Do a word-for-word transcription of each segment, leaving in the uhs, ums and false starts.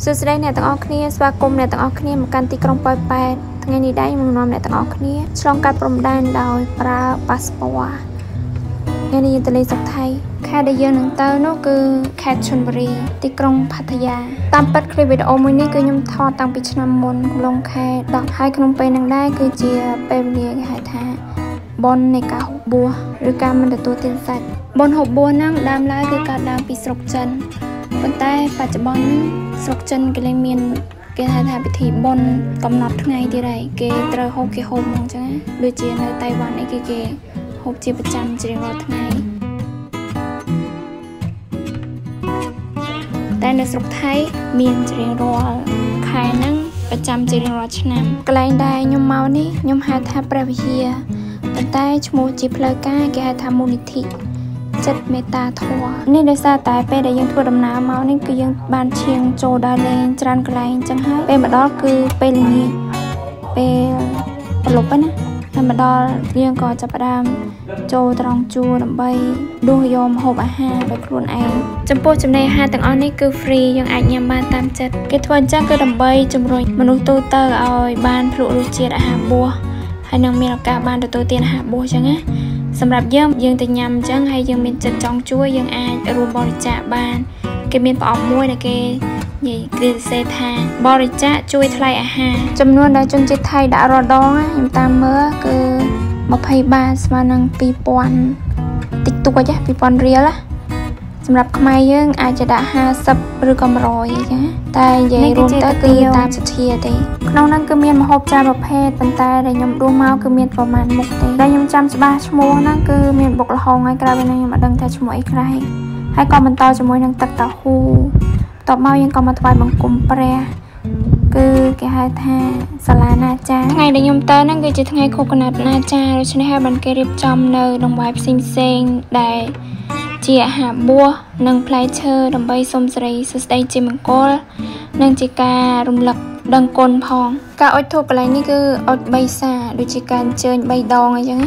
สุดท้ายเนี่ยต้องเอาគ្នាស្វាគមន៍អ្នកទាំងអស់គ្នាមកកាន់ទីក្រុងប៉ោយប៉ែតថ្ងៃនេះដែរខ្ញុំនាំអ្នកទាំងអស់គ្នាឆ្លងកាត់ព្រំដែនដោយប្រើប៉ាសពតថ្ងៃនេះយើងទៅលេងស្រុកថៃខេត្តដែលយើងនឹងទៅនោះគឺខេត្តឈុនបុរីទីក្រុងផทยาតាមពិតคลิปវីដេអូមួយនេះគឺខ្ញុំថតតាំងពីឆ្នាំមុនកំឡុងខែដកហើយក្នុងពេលនឹងដែរគឺជាពេលវេលាគេហៅថាបុណ្យនៃការហូបបួសឬការមិនទទួលទានសាច់បុណ្យហូបបួសហ្នឹងដើមឡើយគឺកើតឡើងពីស្រុកចិនប៉ុន្តែបច្ចុប្បន្នស្រុកចិនគេលែងមានគេហៅថាពិធីបុណ្យកំណត់ថ្ងៃទៀតហើយគេត្រូវហូបគេហូបហ្មងចឹងណាដូចជានៅតៃវ៉ាន់អីគេគេហូបជាប្រចាំជារៀងរាល់ថ្ងៃតែនៅស្រុកថៃមានជារៀងរាល់ខែហ្នឹងប្រចាំជារៀងរាល់ឆ្នាំកន្លែងដែលខ្ញុំមកនេះខ្ញុំហៅថាព្រះវិហារប៉ុន្តែឈ្មោះជាផ្លូវការគេហៅថាមូលនិធិចិត្តមេត្តាធម៌នេះដោយសារតែពេលដែលយើងធ្វើដំណើរមកនេះគឺយើងបានឈានចូលដល់លេងច្រើនកន្លែងអញ្ចឹងហើយពេលមកដល់គឺពេលល្ងាចពេលប្រឡប់ណាហើយមកដល់យើងក៏ចាប់ផ្ដើមចូលត្រង់ជួរដើម្បីដួសយកម្ហូបអាហារដោយខ្លួនឯងចំពោះចំណីអាហារទាំងអស់នេះគឺ free យើងអាចញ៉ាំបានតាមចិត្តគេធ្វើអញ្ចឹងគឺដើម្បីជំរុញមនុស្សទូទៅឲ្យបានភ្លក់រសជាតិអាហារបួសហើយនឹងមានឱកាសបានទទួលទានអាហារបួសអញ្ចឹងណាសម្រាប់យើងយើងទៅញ៉ាំអញ្ចឹងហើយយើងមានចិត្តចង់ជួយយើងអាចរួមបរិច្ចាគបានគេមានប្រអប់មួយដែលគេនិយាយគេសរសេរថាបរិច្ចាគជួយថ្លៃអាហារចំនួនដែលជនជាតិថៃដាក់រាល់ដងខ្ញុំតាមមើលគឺ20បាតស្មើនឹង2000តិចតួចណា2000រៀលណាសម្រាប់ខ្មែរយើងអាចจะដាក់50ឬក៏100អីចឹងតែនិយាយរួមទៅគឺតាមសទ្ធាទេក្នុងហ្នឹងគឺមានម្ហូបច្រើនប្រភេទប៉ុន្តែដែលខ្ញុំដួសមកគឺមានប្រមាណមុខទេដែលខ្ញុំចាំច្បាស់ឈ្មោះហ្នឹងគឺមានបុកល្ហុងហើយក្រៅពីហ្នឹងខ្ញុំអត់ដឹងថាឈ្មោះអីខ្លះហើយក៏បន្តជាមួយនឹងទឹកតាហ៊ូបន្ទាប់មកយើងក៏មកថ្វាយបង្គំព្រះគឺគេហៅថាសាលាណាចាថ្ងៃដែលខ្ញុំទៅហ្នឹងគឺជាថ្ងៃខួបកំណើតណាចាដូច្នេះហើយបានគេរៀបចំនៅដង្វាយផ្សេងផ្សេងដែលជាអាហារបួសនិងផ្លែឈើដើម្បីសុំសិរីសួស្តីជាមង្គលនិងជាការរំលឹកដឹងគុណផងការអុជធូបកន្លែងនេះគឺអុជបីសាដូចជាការអញ្ជើញបីដងអីចឹងណា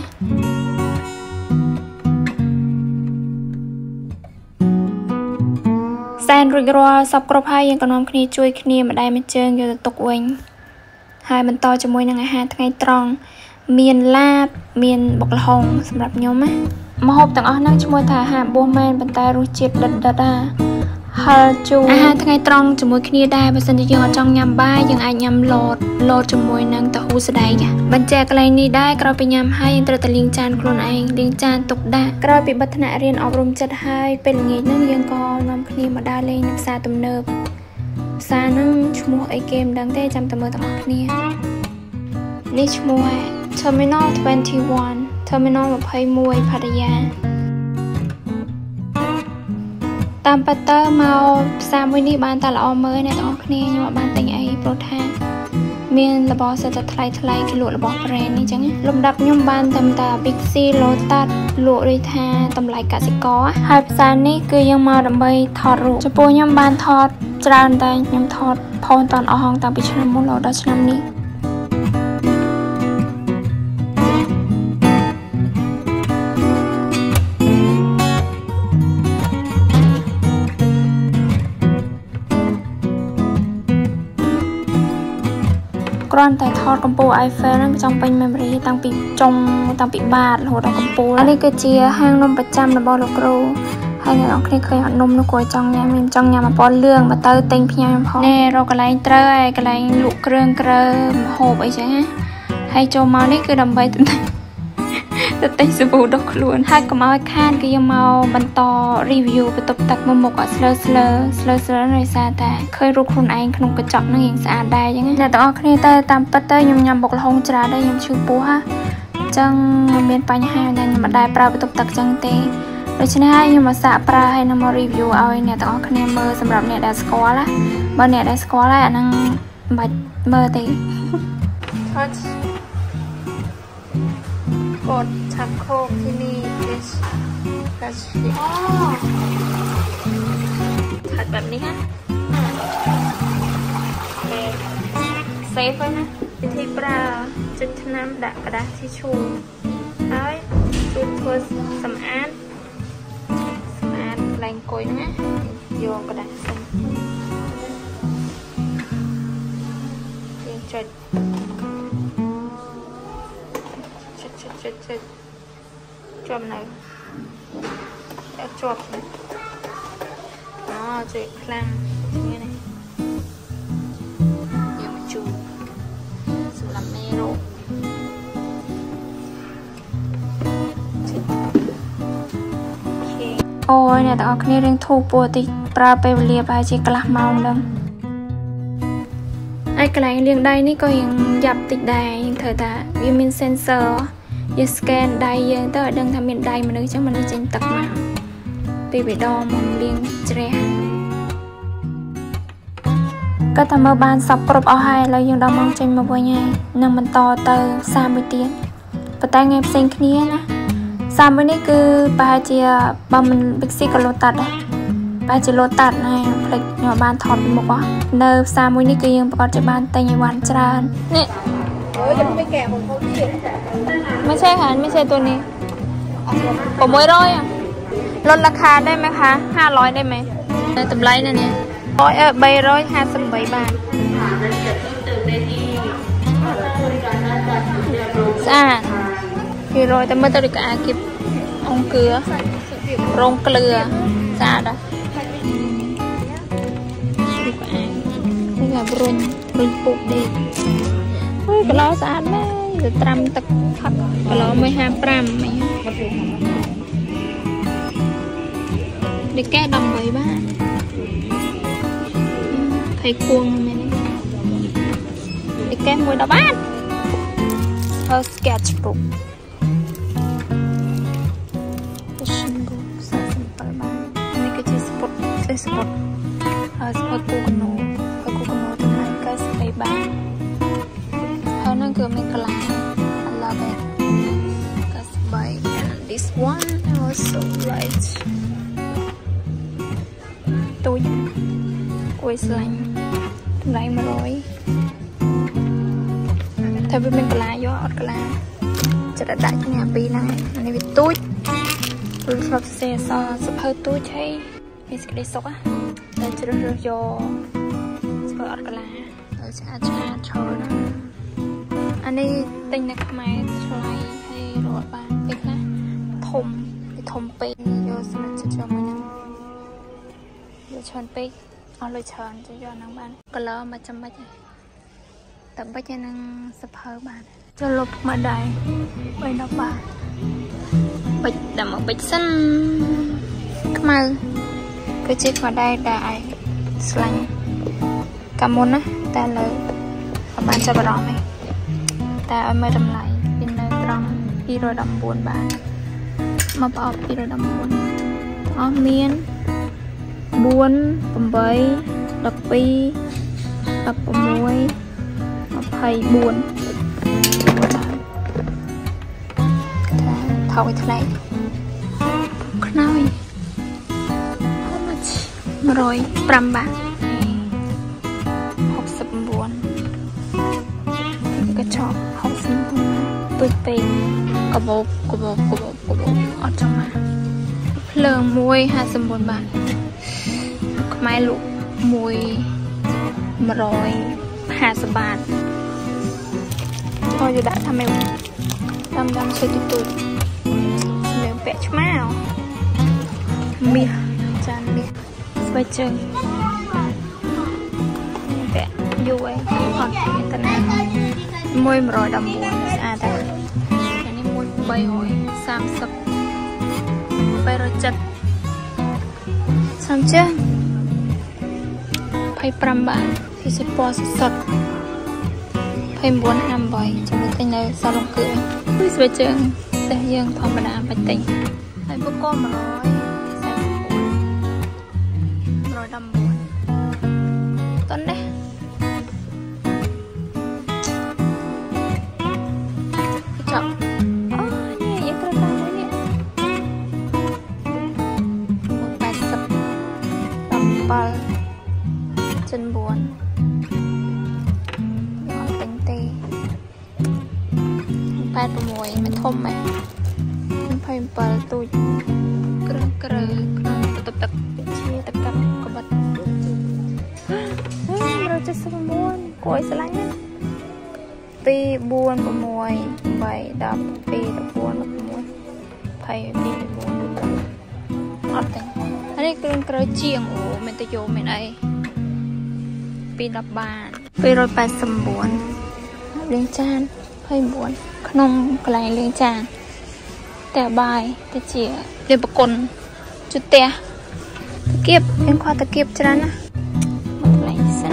សែនរួចរាល់សពគ្រប់ហើយយើងក៏នាំគ្នាជួយគ្នាម្ដាយម្ជើងយកទៅទុកវិញហើយបន្តជាមួយនឹងអាហារថ្ងៃត្រង់មានឡាបមានបុកល្ហុងសម្រាប់ខ្ញុំណាម្ហូបទាំងអស់ហ្នឹងឈ្មោះថាអាហារបួសមែនប៉ុន្តែរសជាតិដិតដិតណាហឹលជូរអាហារថ្ងៃត្រង់ជាមួយគ្នាដែរបើសិនជាយើងអត់ចង់ញ៉ាំបាយយើងអាចញ៉ាំលតលតជាមួយនឹងតាហ៊ូស្ដែកបញ្ជាក់កន្លែងនេះដែរក្រោយពីញ៉ាំហើយយើងត្រូវតែលាងចានខ្លួនឯងលាងចានទុកដាក់ក្រោយពីបិទថ្នាក់រៀនអប់រំចិត្តហើយពេលល្ងាចហ្នឹងយើងក៏នាំគ្នាមកដើរលេងនៅផ្សារទំនើបផ្សារហ្នឹងឈ្មោះអីគេមិនដឹងទេចាំតែមើលទាំងអស់គ្នានេះឈ្មោះ Terminal ยี่สิบเอ็ด Terminal ยี่สิบเอ็ด พัทยาតាមប៉ាតើមកផ្សារមួយនេះបានតែល្អមើលអ្នកទាំងអស់គ្នាខ្ញុំអត់បានទិញអីព្រោះថាមានរបស់សិតតែថ្លៃថ្លៃគេលក់របស់ brand នេះអញ្ចឹងលំដាប់ខ្ញុំបានតែតា Big C Lotus លក់ដូចថាតម្លៃកសិករហើយផ្សារនេះគឺយើងមកដើម្បីថតរូបចំពោះខ្ញុំបានថតច្រើនតែខ្ញុំថតផុសតាន់អស់ហងតាំងពីឆ្នាំមុនរហូតដល់ឆ្នាំនេះគ្រាន់តែថតកម្ពស់ iPhone ហ្នឹងចង់ពេញ memory តាំងពីចុងតាំងពីបាតរហូតដល់កម្ពស់អានេះគឺជាហាងនំប្រចាំរបស់លោកគ្រូហើយអ្នកនរគ្នាឃើញអត់នំនោះក៏ចង់ញ៉ាំខ្ញុំចង់ញ៉ាំអាប៉នលឿងមកទៅទិញផ្ញើផងនេះរកកន្លែងត្រូវហើយកន្លែងលក់គ្រឿងក្រើម្ហូបអីចឹងណាហើយចូលមកនេះគឺដើម្បីទៅទៅទិញសាប៊ូដុសខ្លួនហើយកុំឲ្យខានគឺយើងមកបន្ត review បន្ទប់ទឹកមួយមុខអត់ស្លើស្លើស្លើស្លើដោយសារតែឃើញរូបខ្លួនឯងក្នុងកញ្ចក់ហ្នឹងរៀងស្អាតដែរអញ្ចឹងអ្នកទាំងអស់គ្នាទៅតាមពិតទៅខ្ញុំញ៉ាំបុកល្ហុងច្រើនដែរខ្ញុំឈឺពោះហ่ะអញ្ចឹងមានបញ្ហាតែខ្ញុំមិនដែលប្រើបន្ទប់ទឹកអញ្ចឹងទេដូច្នេះហើយខ្ញុំមកសាកប្រើហើយនឹងមក review ឲ្យអ្នកទាំងអស់គ្នាមើលសម្រាប់អ្នកដែលស្គាល់ណាបើអ្នកដែលស្គាល់ហើយអាហ្នឹងមិនបាច់មើលទេថតกดชักโครกที่นี่ดิชกัชอ๋อถัดแบบนี้ฮะเซฟไว้นะวิธีปลาจุดน้ำดักกระดาษทิชชู่ហើយจุดធ្វើសម្អាតសម្អាតកន្លែងអង្គុយហ្នឹងណាយកกระดาษសិនจุดจุดจุดจุดจุดจบไหนแล้วจบอ๋อจุดพลังนี่นี่เดี๋ยวมาจูสำหรับเมนูโอ้ยเนี่ยแต่เอาคนี้เรื่องถูกปวดติปลาไปเรียบไปจีกระเมาดังไอ้กระไรเรียงได้นี่ก็ยังหยับติดได้ยังเธอแต่วิมินเซนเซอร์ยังสแกนได้ยังแต่ดังทำเป็นได้มันนึกจังมันเลยจินตักมาปีไปดอมเรียงเจริญก็ทำมาบานสับกรบเอาให้เรายังดอมมองจินมาบ่อยไงนั่งมันต่อเตอสามวิเตียนปะแต่ไงเซ็งคนี้นะสามวันนี้คือปลาเจียบะมันบิ๊กซี่กับโลตัดอะปลาเจียโลตัดไงผลิตหน่อบ้านถอดหมดวะเนิร์ฟสามวันนี้คือยังประกอบจากบ้านแต่ยังวันจานนี่เออจะไม่แก่ของเขาที่ไม่ใช่ค่ะไม่ใช่ตัวนี้ผมไม่ร้อยอ่ะลดราคาได้ไหมคะห้าร้อยได้ไหมตำไรนั่นเนี่ยร้อยเออใบร้อยห้าสิบใบบาทสะอาดพี่ร้อยแต่เมื่อตอนนี้ก็อาเก็บองเกลือโรงเกลือสะอาดอ่ะดูก็อานี่แบบรุนรุนปุกดีเฮ้ยก็ล้อสะอาดแม่จะตรำตะพักก็ล้อไม่ห้ามปรำไหมเด็กแก้ดำใบบ้านไข่ควงไหมนี่เด็กแก้มวยดำบ้านเออสเก็ตบุ๊กสปอตเออสปอตกูกโนกูกโนทำไมก็สไปบ้างเขานั่งเกือบไม่กลาง I love it ก็สไป and this one also light ตัวยังกล้วยสไลม์ทำไรมาร้อยถ้าเป็นกลางย่ออดกลางจะได้ได้ที่เนี่ยปีหน้าอันนี้เป็นตุ้ยรุ่นฟลอปเซซอสเปอร์ตุ้ยใช่มีสกิลสกอ่ะเราจะเลือกโยสเปอร์อัลกลาเราจะอาจจะโชว์นะอันนี้ติงนักไม้สไลด์ให้รถบ้านเป็นนะทมทมปีโยสนับจะโยมันยังโยชนปีเอาเลยเชิญจะโยนังบ้านก็แล้วมาจำบัดแต่บัดจะนั่งสเปอร์บ้านจะลบมาได้ไปนักบ้านบัดดำมาบัดสั้นขมาก็จิตมาได้ได้สไลด์กำมุนนะแต่เลยประมาณจะบรอไหมแต่เอามาดำไหลเป็นเนื้อตรองปีโรดำบวนบ้านมาปอบปีโรดำบวนอ๋อเมียนบวนปุ่มใบดับปีดับปุ่มมวยมาไผ่บวนเท่าไอ้ทะเลขน้อยร้อยปรำบาทหกสิบบวนกระชอกหกสิบบวนตุยเป็นกระบอกกระบอกกระบอกกระบอกออกจากมาเพลิงมวยห้าสิบบวนบาทไม้ลูกมวยมาร้อยห้าสิบบาทพอจะได้ทำไมดำดำช่วยตุยเดี๋ยวแปะช่วยเอาเมียจานเมียไปเจอแปะยูไว้ออนอินเทอร์เน็ตมวยมรอยดำบัวสะอาดแต่อันนี้มวยใบหอยสามสิบใบรจัดสามเจ้าไพ่ปรำบานที่สิบปอสดไพ่บัวห้ามบ่อยจะมีแต่ในซาลงเกลือวิสไปเจอแต่ยังธรรมดาไปติงไอ้พวกก้อนมร้อยดำบวนต้นเด้จับอ๋อเนี่ยยังกระดาษเลยเนี่ยหมดแปดสิบดำปลาจนบวนยังเต็งเตะแปดมวยมันทมไหมมันพายปลาตุยกระกระกระตับตับเชี่ยตับตับกระบัดเราจะสมบูรณ์กล้วยสไลด์ពីបួនប្រមួយបីដប់ពីរដប់បួនដប់មួយភ័យពីបួនអត់ទេនេះគ្រឿងក្រោយជាងអូមានតែយកមានអីពីដប់បានពីរយแปดสิบเก้าលាងចានភ័យបួនក្នុងកន្លែងលាងចានតែបាយទៅជាលាងប្រគុណជុតផ្ទះតាគៀបមានខ្វះតាគៀបច្រើនណាមកកន្លែងសិន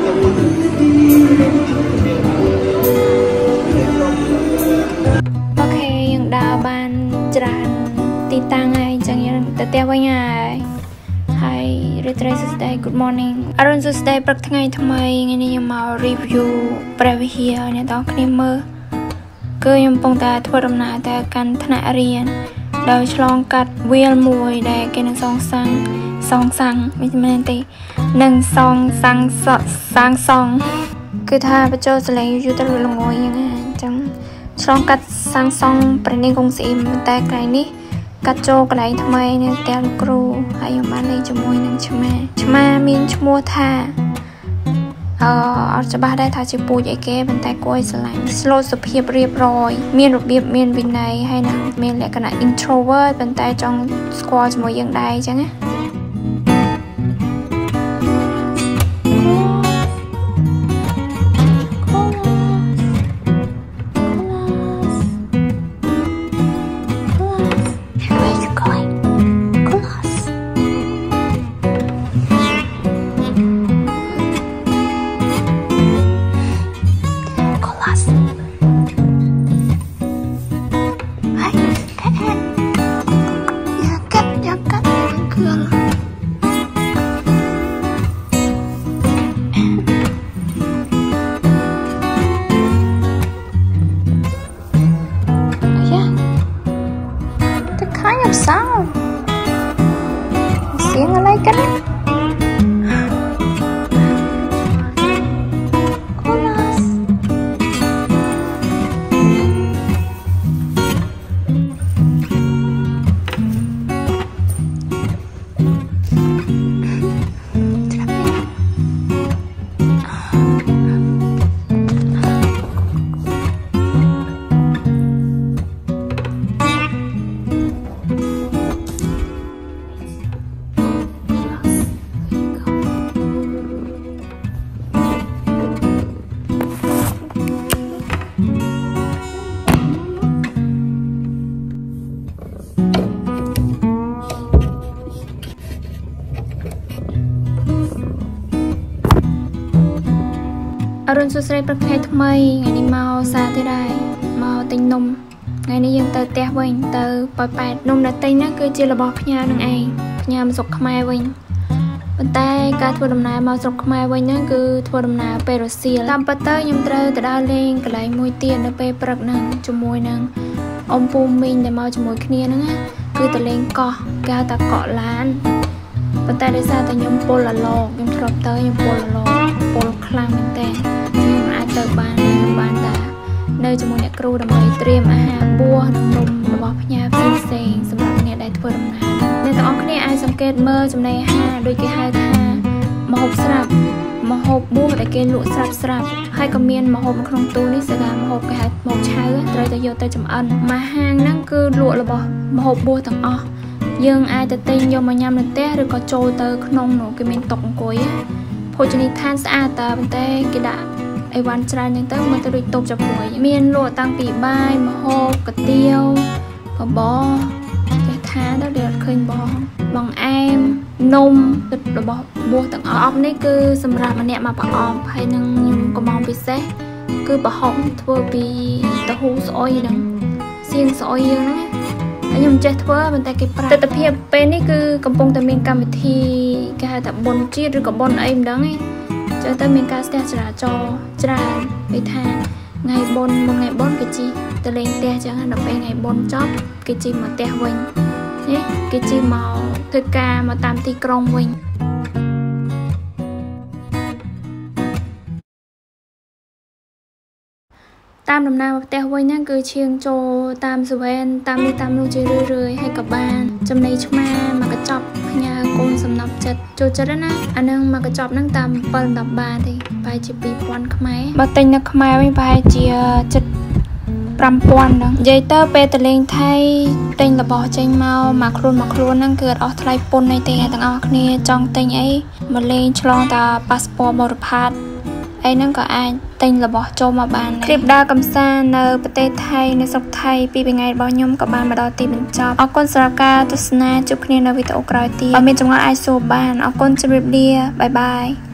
អូខេយើងដើរបានច្រើនទីតាំងហើយអញ្ចឹងយើងទៅផ្ទះវិញហើយហើយរីត្រីសួស្ដី Good morning អរុនសួស្ដីព្រឹកថ្ងៃថ្មីថ្ងៃនេះខ្ញុំមក review ព្រះវិហារអ្នកនរគ្នាមើលគឺខ្ញុំកំពុងតែធ្វើដំណើរទៅកាន់ថ្នាក់រៀនដោយឆ្លងកាត់វាលមួយដែលគេនឹងសងសាំងសងសាំងមិនមែនទេនឹងសងសាំងសាំងសងគឺថាបញ្ចូលសលេងយូរទៅល្ងយយ៉ាងណាអញ្ចឹងឆ្លងកាត់សាំងសងព្រះនាងកុងស្អ៊ីមតែកន្លែងនេះកាត់ចូលកន្លែងថ្មីនៅផ្ទះលោកគ្រូហើយខ្ញុំបានលេងជាមួយនឹងឆ្មាឆ្មាមានឈ្មោះថាអឺអត់ច្បាស់ដែរថាជាពូជអីគេប៉ុន្តែគួរឲ្យស្រឡាញ់ស្លូតសុភាពរៀបរយមានរបៀបមានវិន័យហើយនឹងមានលក្ខណៈ introvert ប៉ុន្តែចង់ស្គាល់ជាមួយយើងដែរអញ្ចឹងណាsound เสียงอะไรกันนะโคลัสអរុនសួស្ដីព្រឹកថ្ងៃថ្មីថ្ងៃនេះមកសារទេដែរមកទិញនំថ្ងៃនេះយើងទៅផ្ទះវិញទៅប៉ោយប៉ែតនំដែលទិញហ្នឹងគឺជារបស់ផ្ញើនឹងឯងផ្ញើមកស្រុកខ្មែរវិញប៉ុន្តែការធ្វើដំណើរមកស្រុកខ្មែរវិញហ្នឹងគឺធ្វើដំណើរពេលរសៀលតាមពិតទៅខ្ញុំត្រូវទៅដើរលេងកន្លែងមួយទៀតនៅពេលព្រឹកហ្នឹងជាមួយនឹងអ៊ំពូមីងដែលមកជាមួយគ្នាហ្នឹងណាគឺទៅលេងកោះគេហៅថាកក់ឡានប៉ុន្តែដោយសារតែខ្ញុំពលអាឡកខ្ញុំធ្លាប់ទៅខ្ញុំពលអាឡកពលខ្លាំងមែនតើខ្ញុំអាចទៅបានខ្ញុំបានតានៅជាមួយអ្នកគ្រូដើម្បីត្រៀមអាហារបួសនិងនំរបស់ផ្ញើផ្សេងផ្សេងសម្រាប់អ្នកដែលធ្វើដំណើរអ្នកទាំងអស់គ្នាអាចសង្កេតមើលចំណីអាហារដូចគេហៅថាម្ហូបស្រាប់ម្ហូបបួសដែលគេលក់ស្រាប់ស្រាប់ហើយក៏មានម្ហូបនៅក្នុងទូនេះស្អាតម្ហូបគេហៅម្ហូបឆៅត្រូវតែយកទៅចម្អិនមកហាងហ្នឹងគឺលក់របស់ម្ហូបបួសទាំងអស់យើងអាចទៅទិញយកមកញ៉ាំនៅផ្ទះឬក៏ចូលទៅក្នុងនោះគេមានតុអង្គុយភោជនីយដ្ឋានស្អាតតើប៉ុន្តែគេដាក់អីវ៉ាន់ច្រើនហ្នឹងទៅមើលទៅដូចតូបចាប់មួយមានលក់តាំងពីបាយម្ហូបកាទៀវបបរចេះថាទៅដែលឃើញបងបងអែមនំរបស់បួសទាំងអស់នេះគឺសម្រាប់ម្នាក់មកប្រអប់ហើយនឹងខ្ញុំកំងពិសេសគឺប្រហុកធ្វើពីតាហ៊ូស្អុយហ្នឹងសៀងស្អុយយើងហ្នឹងខ្ញុំចេះធ្វើប៉ុន្តែគេប្រាប់ទស្សនវិជ្ជាពេលនេះគឺកំពុងតែមានកម្មវិធីគេហៅថាបុណ្យជាតិឬក៏បុណ្យអីមិនដឹងទេចឹងទៅមានការស្ទះចរាចរណ៍ច្រើនគេថាថ្ងៃបុណ្យមួយថ្ងៃបុណ្យគេជិះទៅលេងផ្ទះចឹងដល់ពេលថ្ងៃបុណ្យចប់គេជិះមកផ្ទះវិញនេះគេជិះមកធ្វើការមកតាមទីក្រុងវិញតាមដំណើរមកផ្ទះវិញហ្នឹងគឺឈៀងចូលតាមសវែនតាមនេះតាមនោះជារឿយរឿយហើយក៏បានចំណីឆ្មាមកកញ្ចប់ផ្ញើកូនសំណប់ចិត្តចូលចិត្តណាអានឹងមកកញ្ចប់ហ្នឹងតាមbảy 10បានទេ bài chỉ bị quan khmai mà tình là khmai với bài chỉ chất trăm quan đó dây tơ pe tờ lên thay tình là bỏ tranh mau mà khuôn mà khuôn năng กิดออสเตรเลียปนในเตียงต่างออกเนี่ยจองtình ấy mà lên cho ta passport บริพัตรไอ้นั่นก็ไอ้tình là bỏ cho mà bànคลิปดากำซาในประเทศไทยในสกไทยปีเป็นไงบ่ยมกับบานมาดอตีเป็นจอบเอาก้นสระกาตุสนาจุกเนี่ยในวิดีโอกรอยตีบะเมนจังหวะไอโซบานเอาก้นจะเรียบเรียบายบาย